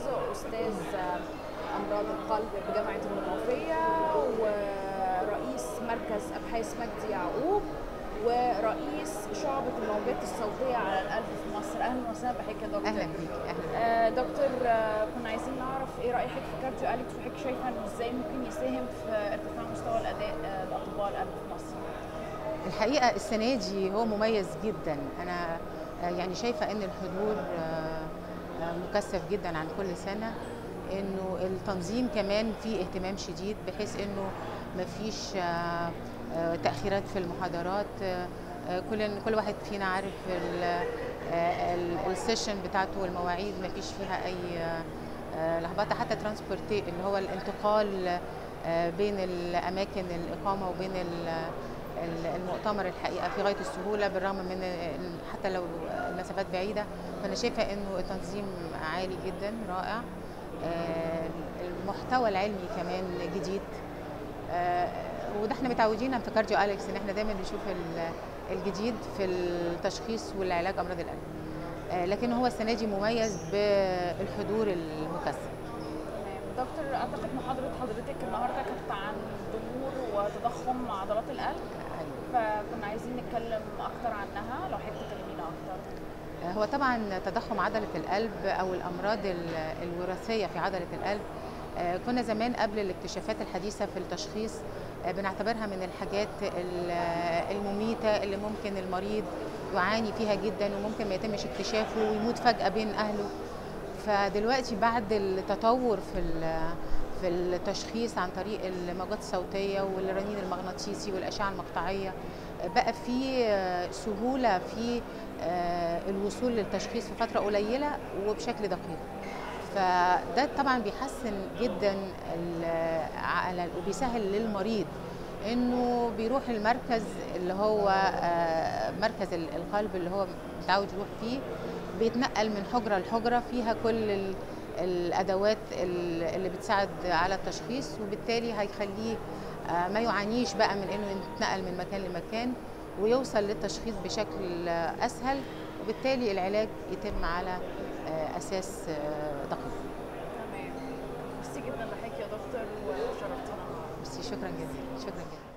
أستاذ أمراض القلب بجامعة المنوفية، ورئيس مركز أبحاث مجدي يعقوب، ورئيس شعبة الموجات الصوتية على القلب في مصر. أهلا وسهلا بحضرتك يا دكتور. اهلا بيك. اهلا. دكتور، كنا عايزين نعرف ايه رأيك في كارديو أليكس، وحضرتك شايفة انه ازاي ممكن يساهم في ارتفاع مستوى الأداء لأطباء القلب في مصر؟ الحقيقه السنه دي هو مميز جدا. انا يعني شايفه ان الحضور مكثف جدا عن كل سنه، انه التنظيم كمان فيه اهتمام شديد بحيث انه مفيش تاخيرات في المحاضرات. كل واحد فينا عارف السيشن بتاعته والمواعيد، مفيش فيها اي لخبطه. حتى ترانسبورتي اللي هو الانتقال بين الاماكن الاقامه وبين المؤتمر الحقيقه في غايه السهوله، بالرغم من حتى لو المسافات بعيده. فانا شايفه انه التنظيم عالي جدا رائع. المحتوى العلمي كمان جديد، وده احنا متعودين في كارديو أليكس ان احنا دايما نشوف الجديد في التشخيص والعلاج امراض القلب، لكن هو السنه دي مميز بالحضور المكثف. دكتور، اعتقد محاضرة حضرتك النهارده كانت عن ضمور وتضخم عضلات القلب. فكنا عايزين نتكلم اكتر عنها، لو حضرتك تكلمينا اكتر. هو طبعا تضخم عضلة القلب او الامراض الوراثية في عضلة القلب، كنا زمان قبل الاكتشافات الحديثة في التشخيص بنعتبرها من الحاجات المميتة اللي ممكن المريض يعاني فيها جدا، وممكن ما يتمش اكتشافه ويموت فجأة بين اهله. فدلوقتي بعد التطور في التشخيص عن طريق الموجات الصوتية والرنين المغناطيسي والأشعة المقطعية، بقى في سهولة في الوصول للتشخيص في فترة قليلة وبشكل دقيق. فده طبعا بيحسن جدا وبيسهل للمريض انه بيروح المركز اللي هو مركز القلب اللي هو متعود يروح فيه، بيتنقل من حجرة لحجرة فيها كل الأدوات اللي بتساعد على التشخيص، وبالتالي هيخليه ما يعانيش بقى من انه يتنقل من مكان لمكان، ويوصل للتشخيص بشكل أسهل، وبالتالي العلاج يتم على أساس دقيق. تمام. ميرسي جدا لحضرتك يا دكتور، وشرفتينا. ميرسي، شكرا جدا. شكرا جدا.